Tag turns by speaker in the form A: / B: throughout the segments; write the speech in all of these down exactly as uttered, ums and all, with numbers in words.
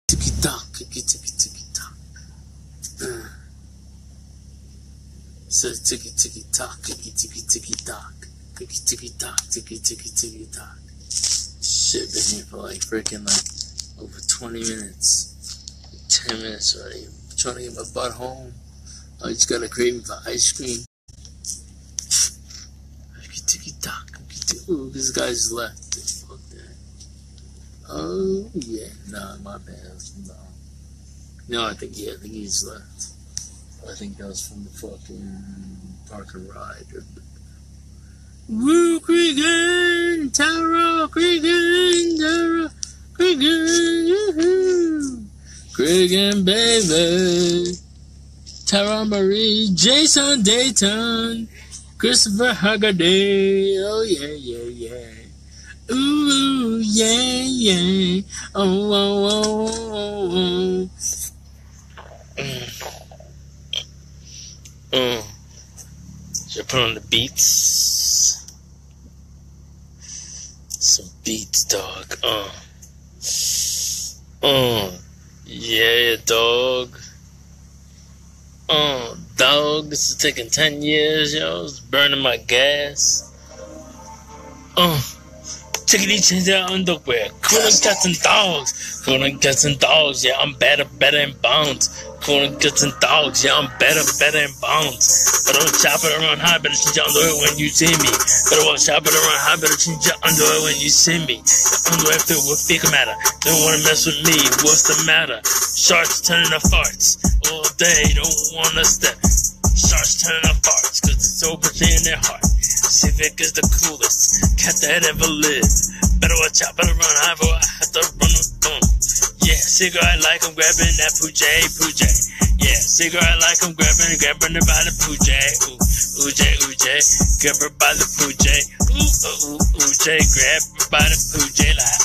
A: Tiki tock, tiki tiki tiki tock. Uh. Says tiki tiki tock, tiki tiki tiki tock, tiki tiki tock, tiki tiki tiki tock. Shit, been here for like freaking like over twenty minutes, ten minutes already. I'm trying to get my butt home. I just got a craving for ice cream. Tiki tiki tock, ooh, this guy's left. Fuck that. Oh yeah, nah, my bad. No, no, I think yeah, I think he's left. I think that was from the fucking park and ride. Woo, Cregan, Tara, Cregan, Tara, Cregan, yoo-hoo. Cregan, baby. Tara Marie, Jason Dayton, Christopher Haggerty. Oh, yeah, yeah, yeah. Ooh, yeah, yeah. Oh, oh, oh, oh, oh. Mm. Mm. Should I put on the beats? Some beats, dog. Uh. Uh. Yeah, dog. Uh, dog. This is taking ten years, yo. It's burning my gas. Uh. Tickety change that underwear. Cooling cats and dogs. Cooling cats and dogs. Yeah, I'm better, better in bounds. Cooling cats and dogs. Yeah, I'm better, better in bounds. Better chop it around high. Better change your underwear when you see me. Better chop it around high. Better change your underwear when you see me. Your underwear filled with fecal matter. Don't wanna mess with me. What's the matter? Sharks turning to farts all day. Don't wanna step. Sharks turning to farts, cause it's so pretty in their heart. Civic is the coolest cat that ever lived. Better watch out, better run high, for I have to run with them. Yeah, cigarette like I'm grabbing that Pooja, Pooja. Yeah, cigarette like I'm grabbing, grabbing her by the Pooja. Ooh, Ooja, Ooja, grab her by the Pooja. Ooh, ooh, ooh, Ooja, grab her by the Pooja, like,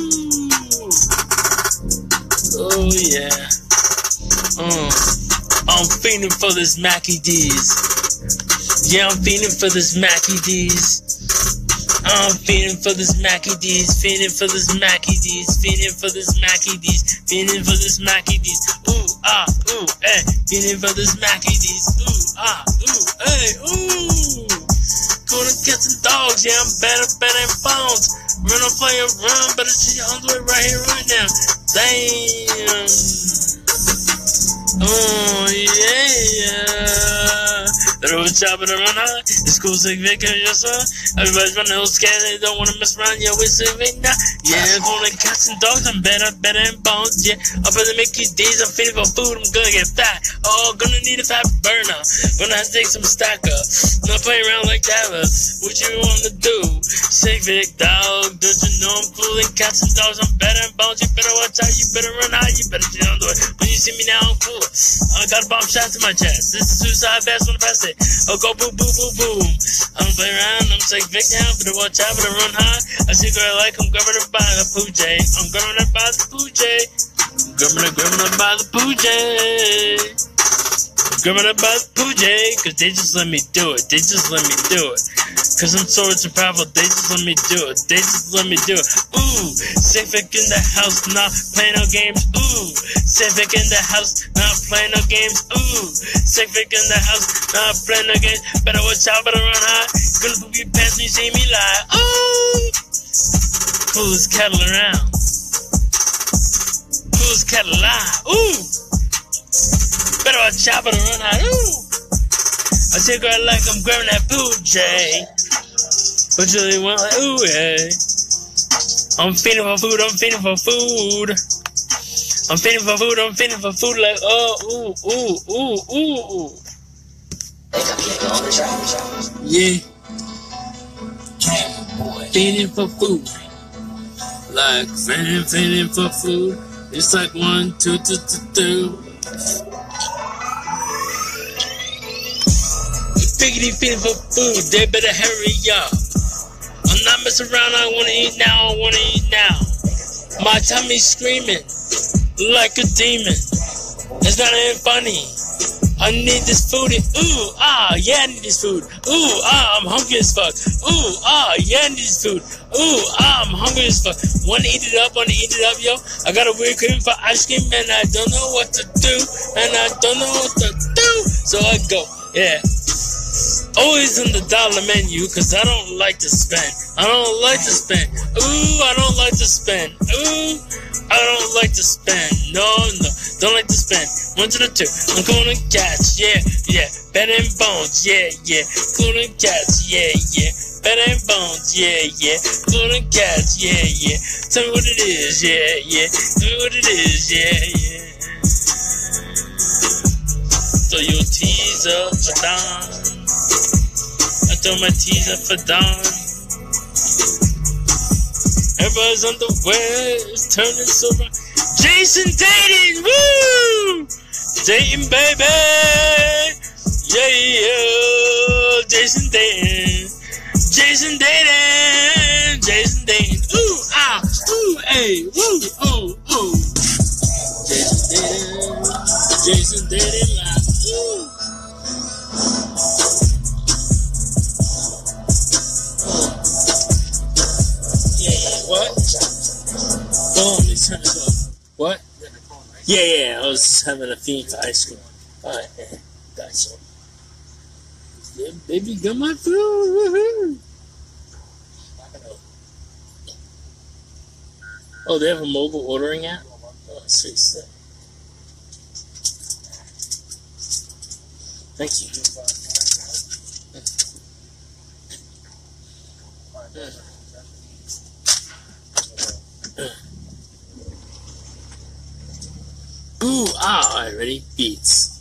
A: ooh. Oh, yeah. Mm. I'm feeling for this Mackie D's. Yeah, I'm feeling for this Mackie D's. I'm feeling for this Mackie D's. Feeling for this Mackie D's. Feeling for this Mackie D's. Feeling for this Mackie D's. Ooh, ah, ooh, eh. Feeling for this Mackie D's. Ooh, ah, ooh, eh, ooh. Gonna get some dogs. Yeah, I'm better, better in bounds. Run up on your run. Better see your underwear right here, right now. Damn. Oh, yeah, yeah. They're always chopping around high. It's cool, sick, Vic, and your son. Everybody's running all scared. They don't want to mess around. Yeah, we're sick, Vic, now. Yeah, I'm going to cats and dogs. I'm better, better in bones. Yeah, I'm better make these days. I'm feeding for food. I'm gonna get fat. Oh, gonna need a fat burner. Gonna have to take some stacker. Not playing around like that, but what you want to do? Sick, Vic, dog. Don't you know I'm cool in cats and dogs? I'm better in bones. You better watch out. You better run high. You better get on the way. When you see me now, I'm cool. I got a bomb shot to my chest. This is suicide fast when I pass it. I'll go boom, boom, boom, boom. I don't play around. I'm sick, Vic now. Better watch out. Better run high. I see girl like I'm grabbing her by the Pooja. I'm grabbing her by the Pooja. Grabbing her, grabbing her by the Pooja. Grabbing her by the Pooja. Cause they just let me do it. They just let me do it. Cause I'm so rich and powerful. They just let me do it. They just let me do it. Ooh, Civic in the house, not playing no games. Ooh, Civic in the house, not playing no games. Ooh, Civic in the house, not playing no games. Better watch out, better run high. Gonna poop your pants when you see me lie. Ooh, coolest cattle around. Coolest cattle alive. Ooh, better watch out, better run high. Ooh, I take her like I'm grabbing that Pooja. But you really want like, ooh, yeah. I'm feeding for food, I'm feeding for food. I'm feeding for food, I'm feeding for food like, oh, ooh, ooh, ooh, ooh, ooh. Yeah. Feeding for food. Like, feeding, feeding for food. It's like one, two, two, two, two. Piggity feeding for food, they better hurry up. I'm not messing around, I wanna eat now, I wanna eat now. My tummy's screaming like a demon. It's not even funny. I need this food. And, ooh, ah, yeah, I need this food. Ooh, ah, I'm hungry as fuck. Ooh, ah, yeah, I need this food. Ooh, ah, I'm hungry as fuck. Wanna eat it up, wanna eat it up, yo. I got a weird craving for ice cream, and I don't know what to do. And I don't know what to do. So I go, yeah. Always on the dollar menu, cause I don't like to spend. I don't like to spend. Ooh, I don't like to spend. Ooh, I don't like to spend. No, no, don't like to spend. One to the two, I'm gonna catch. Yeah, yeah, better than bones. Yeah, yeah, gonna catch. Yeah, yeah, better than bones. Yeah, yeah, gonna catch. Yeah, yeah. Tell me what it is. Yeah, yeah. Tell me what it is. Yeah, yeah. Throw your teaser for Don. I throw my teaser for Don. Everybody's on the west, turning so right. Jason Dayton, woo! Dayton, baby! Yeah, yeah, Jason Dayton. Jason Dayton, Jason Dayton. Ooh, ah, ooh, hey, woo, ooh, ooh. Jason Dayton, Jason Dayton, like, ooh. What? Oh, let me turn this off. What? Yeah, yeah, I was having a fiend for ice cream. Alright, yeah, gotcha. Yeah, baby, got my food. Woohoo! Oh, they have a mobile ordering app? Oh, sweet stuff. Thank you. Mm. Ooh, ah, alright, ready? Beats.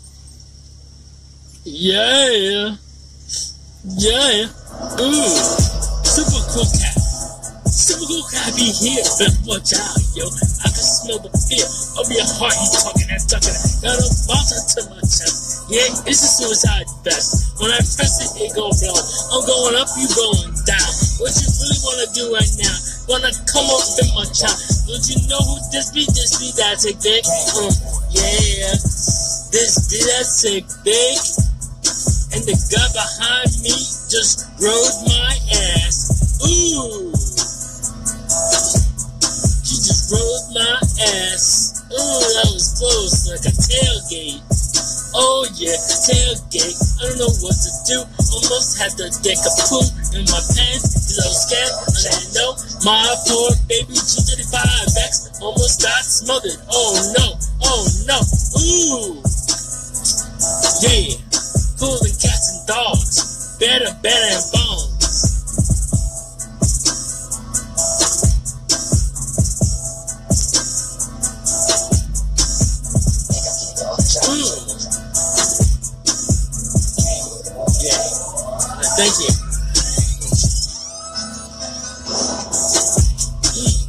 A: Yeah. Yeah. Ooh. Super cool cat. Super cool cat be here. Better watch out, yo. I can smell the fear of your heart. You talking that, talking that. Got a bounce to my chest. Yeah, it's a suicide vest. When I press it, it go down. I'm going up, you going down. What you really wanna do right now? Wanna come up in my child? Don't you know who this be? This be that sick big. Um, yeah, this be that sick big. And the guy behind me just rode my ass. Ooh, he just rode my ass. Ooh, that was close, like a tailgate. Oh yeah, tailgate. I don't know what to do. Almost had to get a poop in my pants because I was scared. I didn't know. My poor baby G thirty-five X almost got smothered. Oh no, oh no. Ooh, yeah. Cooler than cats and dogs. Better, better than bones. Ooh. Thank you. Mm.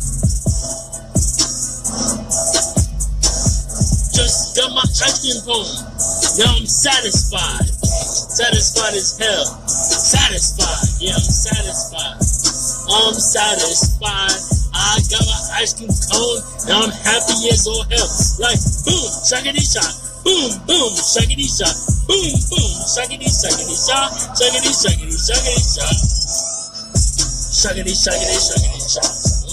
A: Just got my ice cream home. Now I'm satisfied. Satisfied as hell. Satisfied. Yeah, I'm satisfied. I'm satisfied. I got my ice cream cone. Now I'm happy as all hell. Like, boom, shaggity shot. Boom, boom, shaggity shot. Boom, boom, shaggity, shaggity, shot, shaggity, shaggity, shaggity, shot, shaggity, shaggity, shaggity, shot.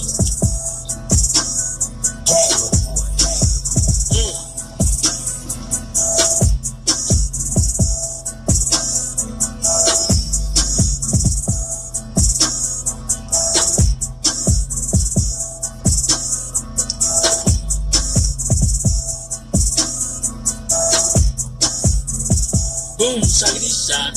A: Mm. Boom, shaggity shot.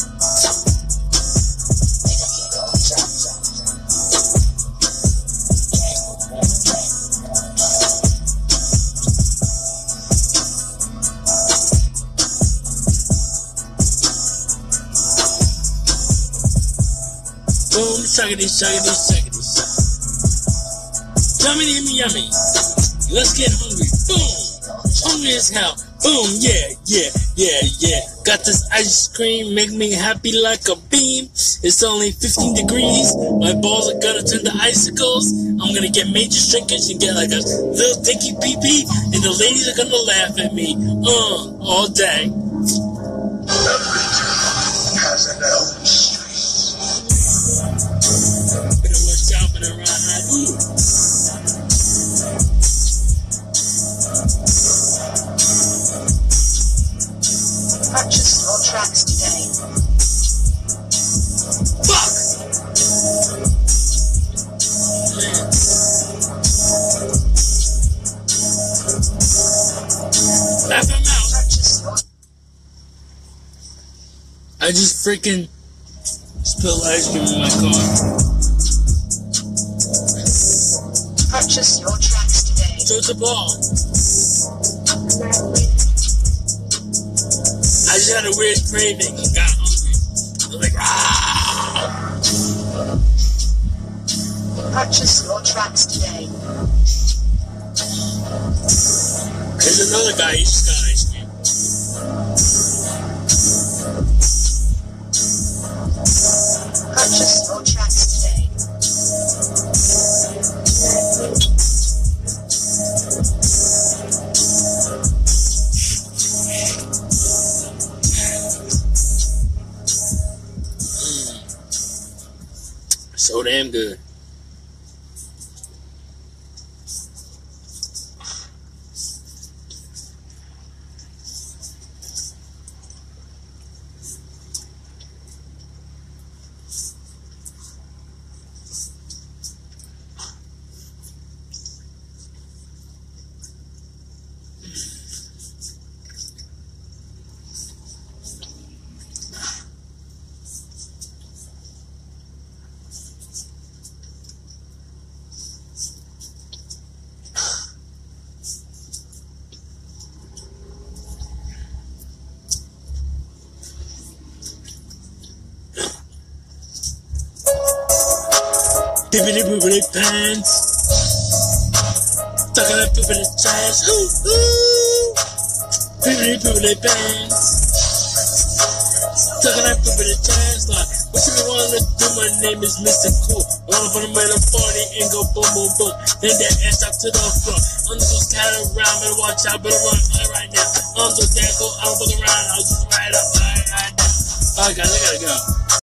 A: Boom, shaggity, shaggity, shaggity shot. Yummy, yummy, yummy. Let's get hungry. Boom, hungry as hell. Boom, yeah, yeah, yeah, yeah. Got this ice cream, make me happy like a beam. It's only fifteen degrees. My balls are gonna turn to icicles. I'm gonna get major shrinkage and get like a little dinky pee-pee. And the ladies are gonna laugh at me. Uh, all day.
B: has an Elm Street.
A: But it was shopping around high. Ooh.
B: Purchase your tracks today.
A: Fuck! Laugh him out.
B: Purchase your
A: I just freaking spilled ice cream in my car.
B: Purchase your tracks today.
A: So it's a ball. I just had a weird craving and got hungry. I was like, ah!
B: Purchase your tracks today.
A: There's another guy, he just got ice cream.
B: Purchase your tracks today.
A: So damn good. Bibbidi boobidi pants. Stuck in that boobidi trash. Ooh, ooh. Bibbidi boobidi pants. Stuck in that boobidi trash. Like, what you wanna do? My name is Mister Cool. Wanna put him at a party and go boom, boom, boom. Then that ass up to the front. I'm just kind of around and watch out, but I'm running right now. I'm so damn cool. I'm fucking around. I'll just ride up right, right now. Alright, guys, I gotta go.